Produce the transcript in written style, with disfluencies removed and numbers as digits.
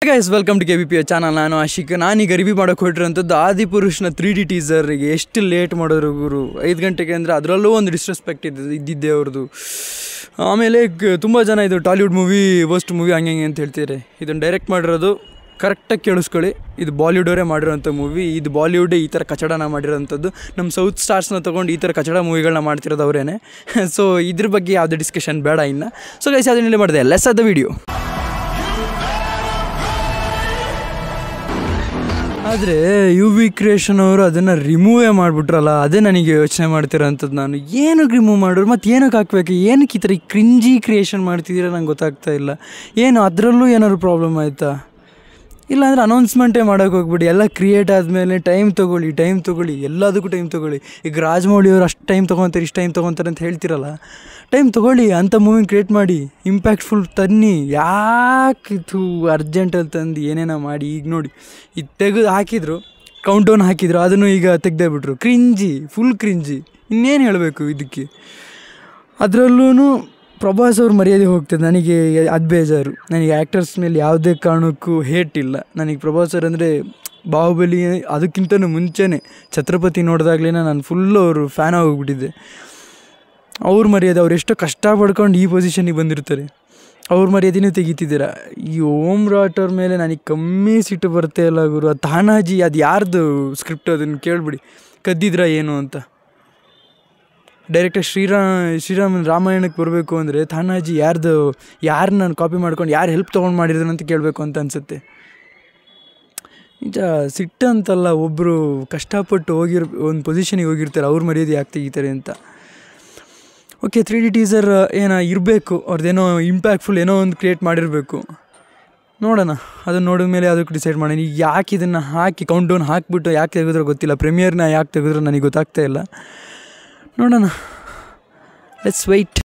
Guys welcome to KBPO channel. ನಾನು ಆಶಿಕ್. ನಾನೀಗ review ಮಾಡೋಕೆ ಹೊರಟಿರೋಂಥದ್ದು ಆದಿಪುರುಷ್ನ 3D ಟೀಸರ್ಗೆ ಎಷ್ಟು ಲೇಟ್ ಮಾಡೋರು ಗುರು. 5 ಗಂಟೆಗೆ ಅಂದರೆ ಅದರಲ್ಲೂ ಒಂದು ಡಿಸ್ರೆಸ್ಪೆಕ್ಟ್ ಇದ್ದಿದ್ದೆ ಅವ್ರದ್ದು. ಆಮೇಲೆ ತುಂಬ ಜನ ಇದು ಟಾಲಿವುಡ್ ಮೂವಿ ವರ್ಸ್ಟ್ ಮೂವಿ ಹಂಗೆ ಅಂತ ಹೇಳ್ತಿದ್ದಾರೆ. ಇದನ್ನು ಡೈರೆಕ್ಟ್ ಮಾಡಿರೋದು ಕರೆಕ್ಟಾಗಿ ಕೇಳಿಸ್ಕೊಳ್ಳಿ, ಇದು ಬಾಲಿವುಡವರೇ ಮಾಡಿರೋಂಥ ಮೂವಿ. ಇದು ಬಾಲಿವುಡೇ ಈ ಥರ ಕಚಡನ ಮಾಡಿರೋಂಥದ್ದು. ನಮ್ಮ ಸೌತ್ ಸ್ಟಾರ್ಸ್ನ ತೊಗೊಂಡು ಈ ಥರ ಕಚಡ ಮೂವಿಗಳನ್ನ ಮಾಡ್ತಿರೋದು ಅವರೇನೆ. ಸೊ ಇದ್ರ ಬಗ್ಗೆ ಯಾವುದೇ ಡಿಸ್ಕಷನ್ ಬೇಡ ಇನ್ನು. ಸೊ ಗೈಸ್ ಅದನ್ನೆಲ್ಲ ಮಾಡಿದೆ ಲೆಸ್ ಆದ ವಿಡಿಯೋ. ಆದರೆ UV ಕ್ರಿಯೇಷನ್ ಅವರು ಅದನ್ನು ರಿಮೂವೇ ಮಾಡಿಬಿಟ್ರಲ್ಲ, ಅದೇ ನನಗೆ ಯೋಚನೆ ಮಾಡ್ತಿರೋಂಥದ್ದು. ನಾನು ಏನಕ್ಕೆ ರಿಮೂವ್ ಮಾಡೋರು ಮತ್ತು ಏನಕ್ಕೆ ಹಾಕ್ಬೇಕು, ಏನಕ್ಕೆ ಈ ಥರ ಕ್ರಿಂಜಿ ಕ್ರಿಯೇಷನ್ ಮಾಡ್ತಿದ್ದೀರಾ ನಂಗೆ ಗೊತ್ತಾಗ್ತಾ ಇಲ್ಲ. ಏನು ಅದರಲ್ಲೂ ಏನಾದ್ರು ಪ್ರಾಬ್ಲಮ್ ಆಯಿತಾ? ಇಲ್ಲಾಂದರೆ ಅನೌನ್ಸ್ಮೆಂಟೇ ಮಾಡೋಕೆ ಹೋಗ್ಬಿಡಿ. ಎಲ್ಲ ಕ್ರಿಯೇಟ್ ಆದಮೇಲೆ ಟೈಮ್ ತೊಗೊಳ್ಳಿ, ಎಲ್ಲದಕ್ಕೂ ಟೈಮ್ ತೊಗೊಳ್ಳಿ. ಈಗ ರಾಜಮೌಳಿ ಅವರು ಅಷ್ಟು ಟೈಮ್ ತೊಗೊತಾರೆ, ಇಷ್ಟು ಟೈಮ್ ತೊಗೊತಾರೆ ಅಂತ ಹೇಳ್ತಿರಲ್ಲ, ಟೈಮ್ ತೊಗೊಳ್ಳಿ, ಅಂಥ ಮೂವಿ ಕ್ರಿಯೇಟ್ ಮಾಡಿ, ಇಂಪ್ಯಾಕ್ಟ್ಫುಲ್ ತನ್ನಿ. ಯಾಕೆ ಇದು ಅರ್ಜೆಂಟಲ್ಲಿ ತಂದು ಏನೇನೋ ಮಾಡಿ. ಈಗ ನೋಡಿ, ಇದು ತೆಗೆದು ಹಾಕಿದ್ರು, ಕೌಂಟ್ ಡೌನ್ ಹಾಕಿದ್ರು, ಅದನ್ನು ಈಗ ತೆಗೆದೇ ಬಿಟ್ರು. Full cringey. ಇನ್ನೇನು ಹೇಳಬೇಕು ಇದಕ್ಕೆ. ಅದರಲ್ಲೂ ಪ್ರಭಾಸ್ ಅವ್ರ ಮರ್ಯಾದೆ ಹೋಗ್ತದೆ. ನನಗೆ ಅದು ಬೇಜಾರು. ನನಗೆ ಆ್ಯಕ್ಟರ್ಸ್ ಮೇಲೆ ಯಾವುದೇ ಕಾರಣಕ್ಕೂ ಹೇಟ್ ಇಲ್ಲ. ನನಗೆ ಪ್ರಭಾಸ್ ಅವ್ರು ಅಂದರೆ ಬಾಹುಬಲಿ ಅದಕ್ಕಿಂತನೂ ಮುಂಚೆನೇ ಛತ್ರಪತಿ ನೋಡಿದಾಗಲೇ ನಾನು ಫುಲ್ಲು ಅವರು ಫ್ಯಾನ್ ಆಗೋಗ್ಬಿಟ್ಟಿದ್ದೆ. ಅವ್ರ ಮರ್ಯಾದೆ, ಅವ್ರು ಎಷ್ಟೋ ಕಷ್ಟ ಪಡ್ಕೊಂಡು ಈ ಪೊಸಿಷನಿಗೆ ಬಂದಿರ್ತಾರೆ, ಅವ್ರ ಮರ್ಯಾದೆನೂ ತೆಗಿತಿದ್ದೀರಾ. ಈ ಓಮ್ ರಾಟ್ ಅವ್ರ ಮೇಲೆ ನನಗೆ ಕಮ್ಮಿ ಸಿಟ್ಟು ಬರ್ತಾ ಇಲ್ಲ ಗುರು. ಅದು ತಾನಾಜಿ, ಅದು ಯಾರ್ದು ಸ್ಕ್ರಿಪ್ಟ್ ಅದನ್ನು ಕೇಳಿಬಿಡಿ, ಕದ್ದಿದ್ರಾ ಏನು ಅಂತ. ಡೈರೆಕ್ಟಾಗಿ ಶ್ರೀರಾಮನ ರಾಮಾಯಣಕ್ಕೆ ಬರಬೇಕು ಅಂದರೆ ತಾನಾಜಿ ಯಾರು ನಾನು ಕಾಪಿ ಮಾಡ್ಕೊಂಡು ಯಾರು ಹೆಲ್ಪ್ ತೊಗೊಂಡು ಮಾಡಿದ್ರು ಅಂತ ಕೇಳಬೇಕು ಅಂತ ಅನಿಸುತ್ತೆ. ನಿಜ ಸಿಟ್ಟು ಅಂತಲ್ಲ, ಒಬ್ಬರು ಕಷ್ಟಪಟ್ಟು ಒಂದು ಪೊಸಿಷನಿಗೆ ಹೋಗಿರ್ತಾರೆ, ಅವ್ರ ಮರ್ಯಾದೆ ಯಾಕೆ ತೆಗಿತಾರೆ ಅಂತ. ಓಕೆ, 3D ಟೀಸರ್ ಇರಬೇಕು, ಅವ್ರದ್ದೇನೋ ಇಂಪ್ಯಾಕ್ಟ್ಫುಲ್ ಏನೋ ಒಂದು ಕ್ರಿಯೇಟ್ ಮಾಡಿರಬೇಕು. ನೋಡೋಣ, ಅದನ್ನು ನೋಡಿದ ಮೇಲೆ ಅದಕ್ಕೆ ಡಿಸೈಡ್ ಮಾಡೋಣ. ಈಗ ಯಾಕೆ ಇದನ್ನು ಹಾಕಿ ಕೌಂಟ್ ಡೌನ್ ಹಾಕಿಬಿಟ್ಟು ಯಾಕೆ ತೆಗೆದ್ರೋ ಗೊತ್ತಿಲ್ಲ, ಪ್ರೀಮಿಯರ್ನ ಯಾಕೆ ತೆಗೆದ್ರೋ ನನಗೆ ಗೊತ್ತಾಗ್ತಾ ಇಲ್ಲ. ನೋಡೋಣ, ಲೆಟ್ಸ್ ವೆಯ್ಟ್.